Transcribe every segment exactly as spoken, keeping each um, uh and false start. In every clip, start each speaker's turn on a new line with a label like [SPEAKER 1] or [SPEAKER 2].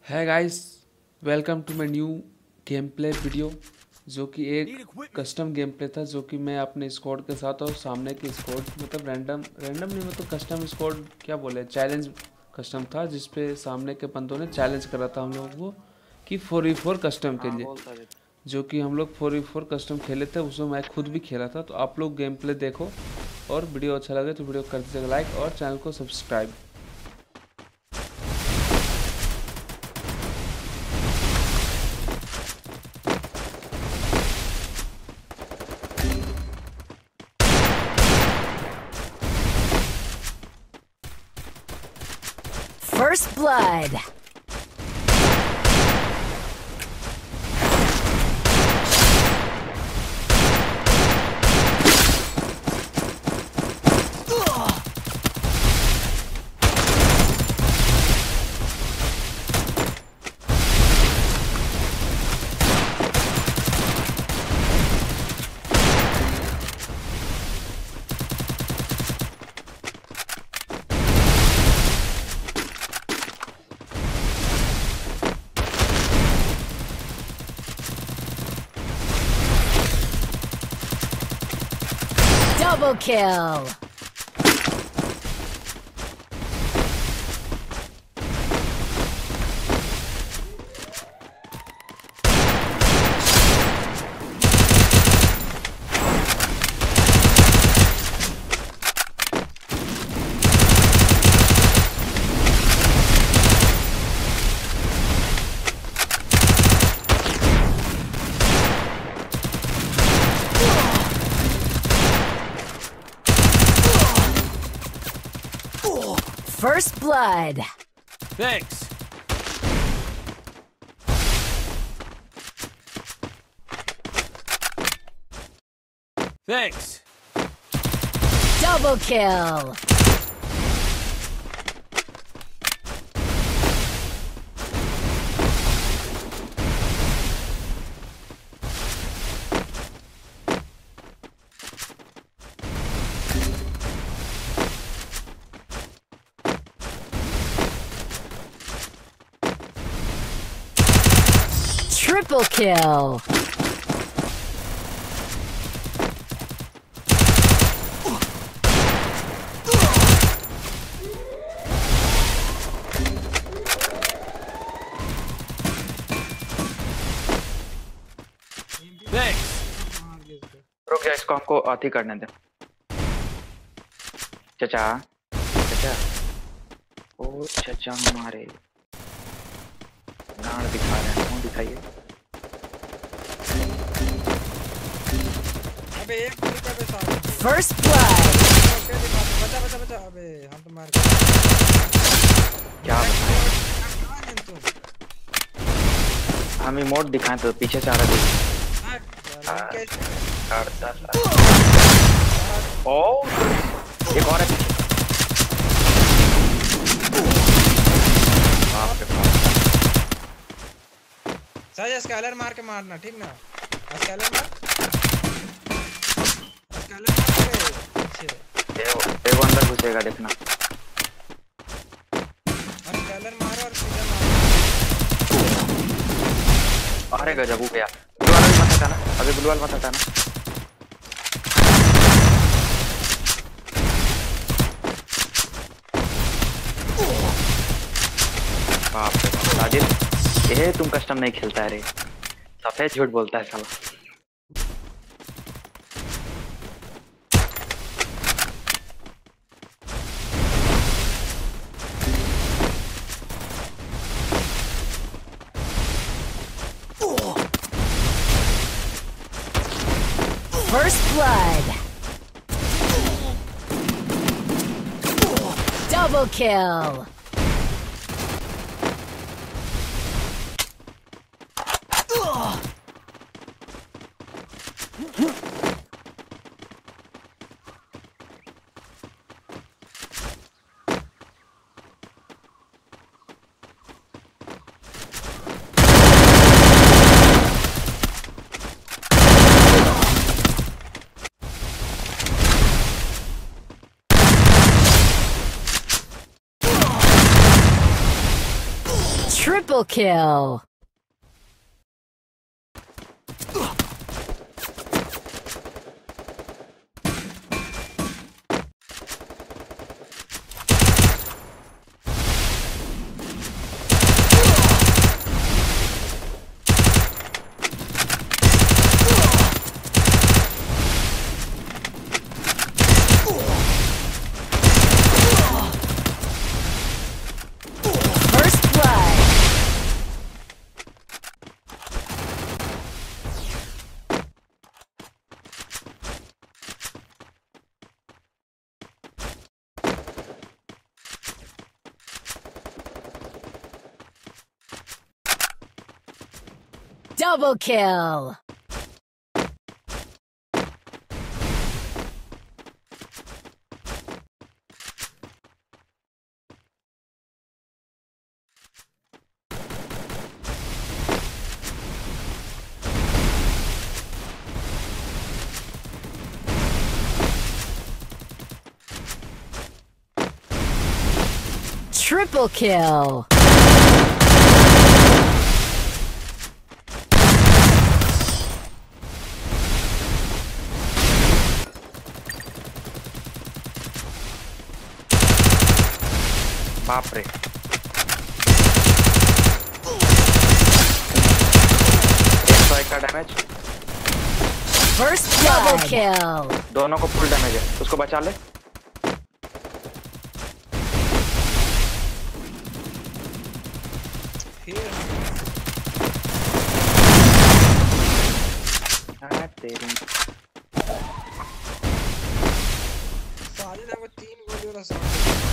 [SPEAKER 1] है guys, welcome to my new game play video, जो कि एक कस्टम गेम प्ले था जो कि मैं अपने स्क्वाड के साथ और सामने की स्क्वाड मतलब रैंडम रैंडम नहीं मतलब कस्टम स्क्वाड क्या बोले चैलेंज कस्टम था, जिस पे सामने के बंदों ने चैलेंज करा था हम लोगों को कि फोर वी फोर कस्टम के
[SPEAKER 2] हाँ
[SPEAKER 1] लिए,
[SPEAKER 2] बोल सकते।
[SPEAKER 1] जो कि हम लोग फोर वी फोर कस्टम खेले थे। उसमें मैं खुद भी खेला था। तो आप लोग गेम प्ले देखो और वीडियो अच्छा लगे तो वीडियो कर दीजिएगा लाइक और चैनल को subscribe.
[SPEAKER 3] First blood. Double kill. First blood.
[SPEAKER 4] Thanks. Thanks.
[SPEAKER 3] Double kill. Triple kill.
[SPEAKER 4] Thanks.
[SPEAKER 2] रुक जा, इसको हमको आती करने दे। चचा चचा ओ चचा हमारे गांड दिखा रहे हैं। कौन दिखाइए?
[SPEAKER 5] अबे एक गोली पे बे साहब।
[SPEAKER 3] First blood.
[SPEAKER 5] ओके दिखा बचा बचा बचा। अबे हम तो मार गए।
[SPEAKER 2] क्या बताएं?
[SPEAKER 5] कहां है तुम?
[SPEAKER 2] हम इमोट दिखाएं तो पीछे से आ रहा है।
[SPEAKER 5] हाँ, कैसे?
[SPEAKER 2] ओ एक और है पीछे। बाप रे बाप।
[SPEAKER 5] सही स्कैलर मार के मारना, ठीक ना? स्कैलर मार। स्कैलर मार के पीछे।
[SPEAKER 2] देखो देखो अंदर घुसेगा, देखना।
[SPEAKER 5] स्कैलर मारो और सीधा मारो।
[SPEAKER 2] अरे गजब हो गया। ब्लू वाला भी मत हटाना, अभी ब्लू वाला मत हटाना। बाप रे बाप साजिद, ये तुम कस्टम नहीं खेलता है रे, सफेद झूठ बोलता है साला।
[SPEAKER 3] First blood. Double kill. Triple kill. First blood. Double kill. Triple kill.
[SPEAKER 2] बाप रे। एक सौ एक का डैमेज।
[SPEAKER 3] First double kill.
[SPEAKER 2] दोनों को फुल डैमेज है, उसको बचा ले। हाँ, तेरी
[SPEAKER 5] साजिद हमको तीन गोली और साथ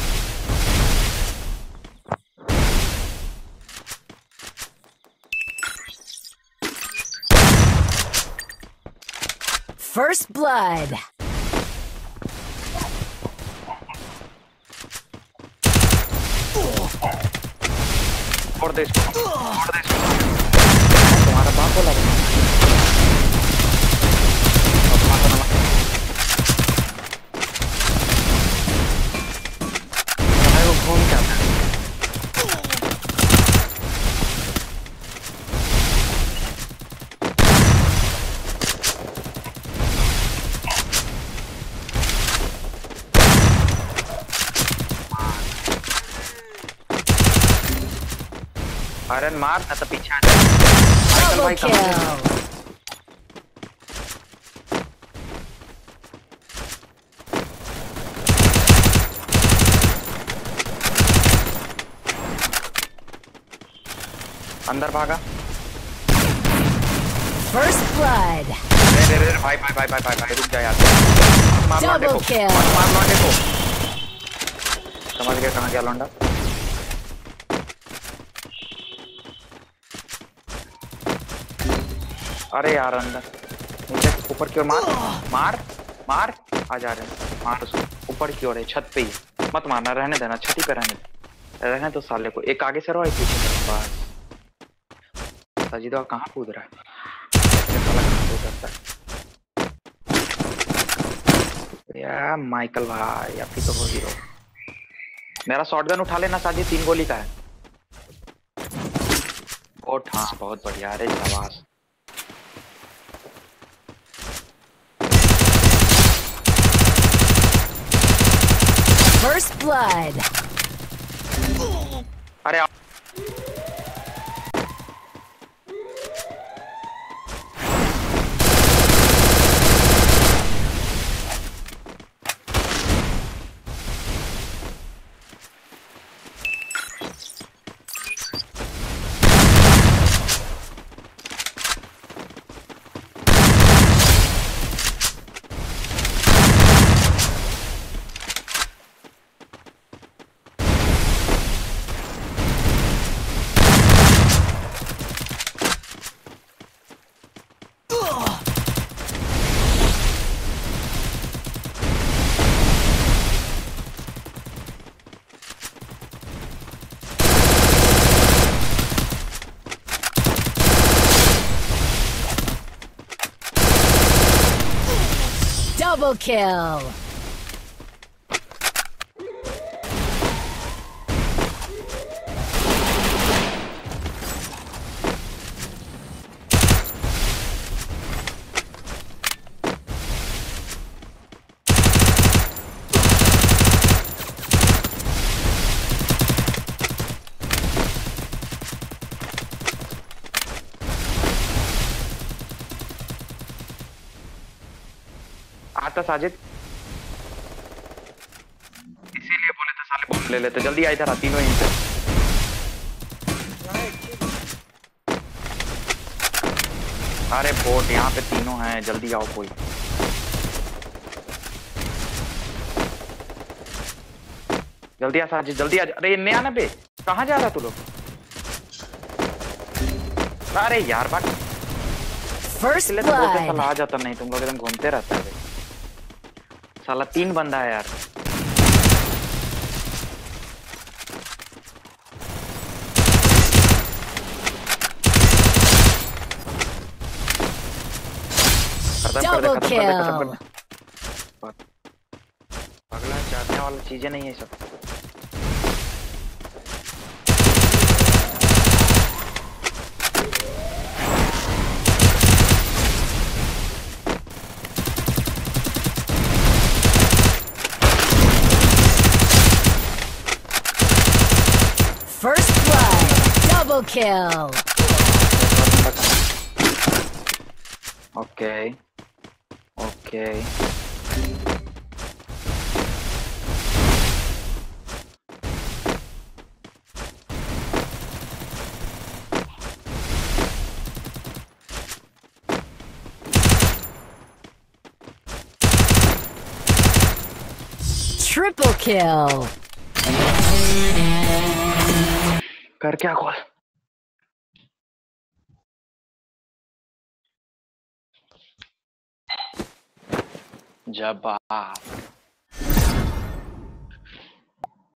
[SPEAKER 3] First blood.
[SPEAKER 2] फोड़ दे इसको, फोड़ दे इसको। तुम्हारा बाप बोला था। तुम्हारे को खून क्या था? आयरन मार ना तो पीछे आ जा। माइकल
[SPEAKER 3] Double
[SPEAKER 2] भाई कहाँ है?
[SPEAKER 3] kill.
[SPEAKER 2] अंदर भागा।
[SPEAKER 3] First blood.
[SPEAKER 2] रे रे रे भाई भाई भाई भाई भाई भाई रुक जा यार। मार लौंडे को,
[SPEAKER 3] Double kill.
[SPEAKER 2] मार लौंडे को। समझ गया कहाँ गया लौंडा? अरे यार अंदर नीचे ऊपर की ओर मार मार मार आ जा रहे हैं मार उसको ऊपर की ओर है छत पे ही मत मारना रहने देना छत पे रहने दे रहने तो साले को एक आगे से रहो एक पीछे से बस सजीदा कहाँ कूद रहा है साला कहाँ कूद सकता है यार माइकल भाई अब तो हो हीरो मेरा शॉटगन उठा लेना साजी तीन गोली का है बहुत हाँ बहुत बढ़िया अरे शाबाश
[SPEAKER 3] First blood.
[SPEAKER 2] अरे
[SPEAKER 3] Double kill.
[SPEAKER 2] था साजिद, इसीलिए बोले थे साले बॉम्ब ले लेते। जल्दी आ इधर आ, तीनों यहीं पे। अरे बोट यहाँ पे तीनों हैं, जल्दी आओ कोई। जल्दी आ साजिद, जल्दी आ। अरे नया ना बे, कहाँ जा रहा तू लोग? अरे यार बात
[SPEAKER 3] First
[SPEAKER 2] तो बोलते साला
[SPEAKER 3] blood.
[SPEAKER 2] आ जाता, नहीं तुम लोग एकदम घूमते रहता है। साला तीन बंदा है यार। खत्म कर दे,
[SPEAKER 3] Double
[SPEAKER 2] खत्म कर दे, खत्म कर
[SPEAKER 3] kill.
[SPEAKER 2] दे। अगला चाहने वाला चीजें नहीं है सब।
[SPEAKER 3] First blood. Double kill.
[SPEAKER 2] Okay okay
[SPEAKER 3] Triple kill.
[SPEAKER 2] कर क्या कॉल? जवाब